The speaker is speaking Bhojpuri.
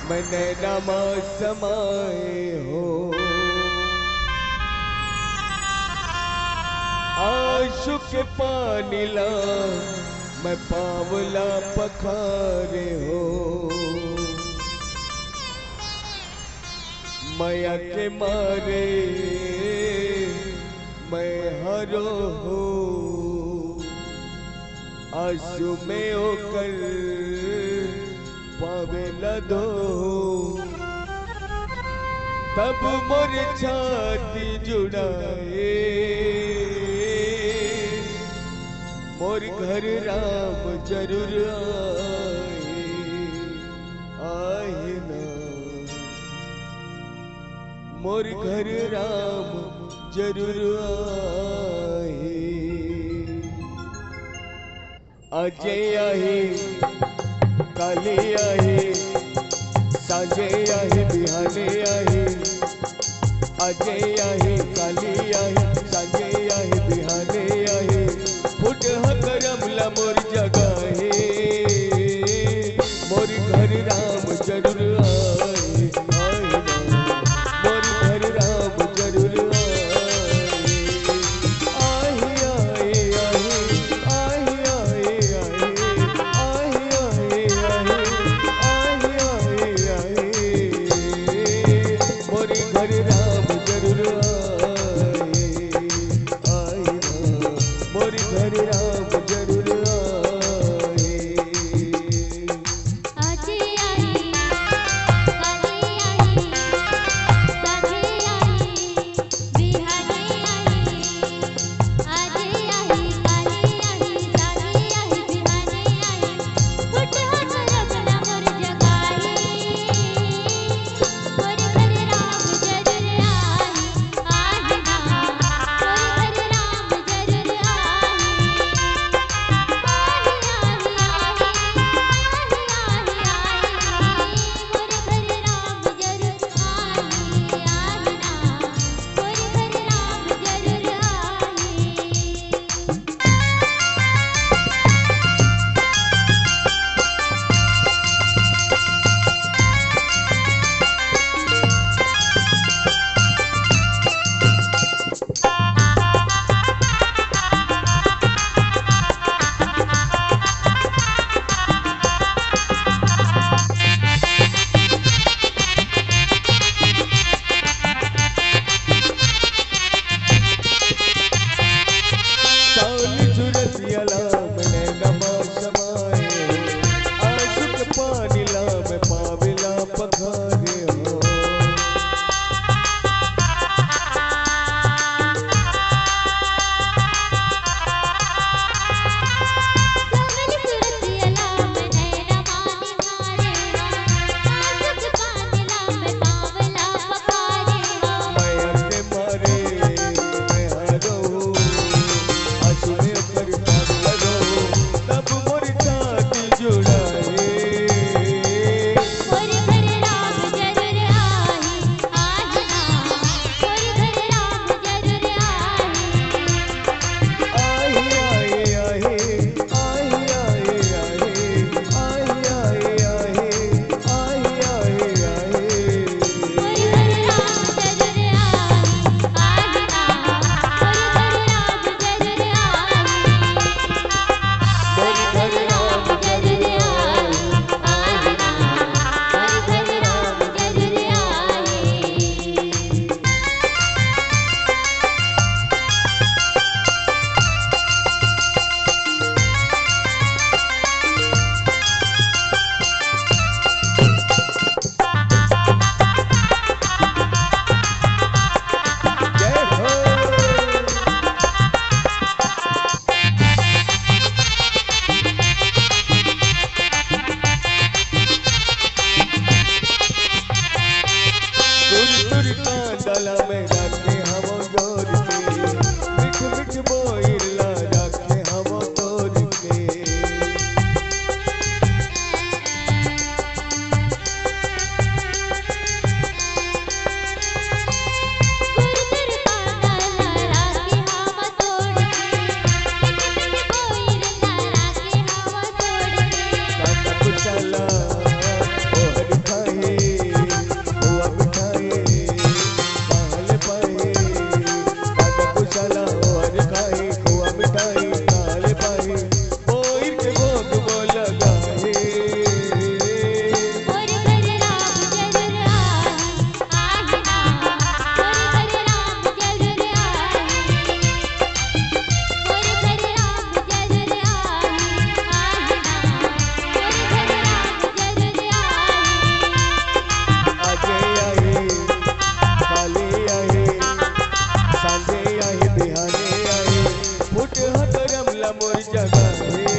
मैं नैना में समाए हो, आंसू के पानी ला मैं पावला पखारे हो, माया के मारे मैं हरो हो, आंसू में होकर पावेला दो, तब मोर छाती जुड़ाए, मोर घर राम जरूर आए ना, मोर घर राम जरूर आए। अजय आहे काले आहे, सांजे आहे बिहाने आहे, अजय आहे काले आहे, सांजे आहे बिहाने आहे, फुट करमला मोर जगा है, मोर घर राम जरूर आए, आए ना, मोर घर राम जरूर आए, आए आए आए आए आए आए आए आए आए, मोर घर राम जरूर आए, मोर घर राम जरूर आए। अजय आई काले आई, सांझे आई बिहाने आई, अजय आई काले आई, सांझे आई बिहाने आई, फुट करमला मोर जगाई, मोर घर राम जरूर आई, आए ना, मोर घर राम जरूर पानी ला मैं पावेला पखारे हो, माया के मारे मैं हरो, आंसू में कर पागल मोर जगाए